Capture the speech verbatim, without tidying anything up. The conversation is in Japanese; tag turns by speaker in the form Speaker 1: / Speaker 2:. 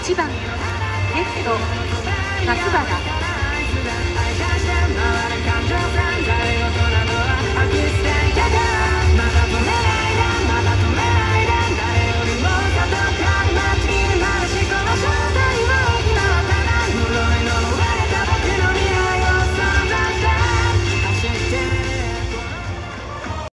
Speaker 1: いちばんレフト松原